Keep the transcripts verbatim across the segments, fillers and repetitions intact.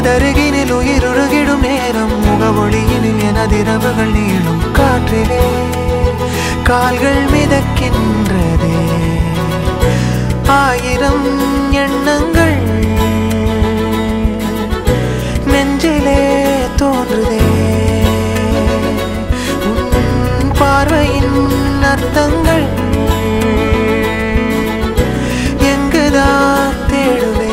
உனதருகினில் உயிருருகிடும் நேரம் முகவொளியினில் எனதிரவுகள் நீளும் காற்றிலே கால்கள் மிதக்கின்றதே ஆயிரம் எண்ணங்கள் நெஞ்சிலே தோன்றுதே உன் பார்வையின் அர்த்தங்கள் எங்குதான் தேடுவேன்.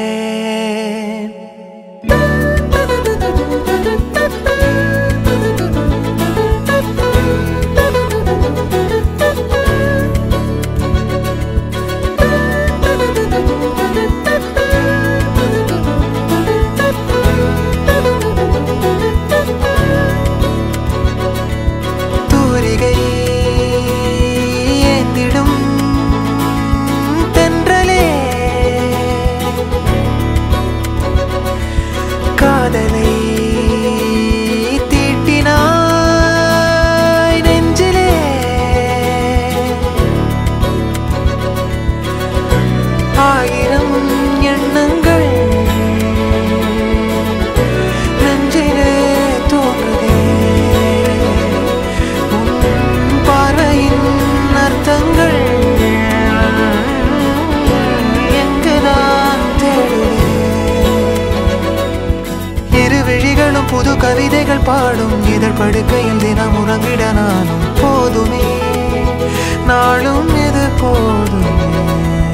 காதலை தீட்டினாய் நெஞ்சிலே ஆயிரம் எண்ணங்கள் நெஞ்சிலே தோன்றுதே உன் பார்வையின் அர்த்தங்கள் எங்குதான் தேடுவேன். இரு விழிகளும் புது கவிதைகள் பாடும் இதழ் படுக்கையில் தினம் உறங்கிட நானும் போதுமே நாளும் இது போதுமே.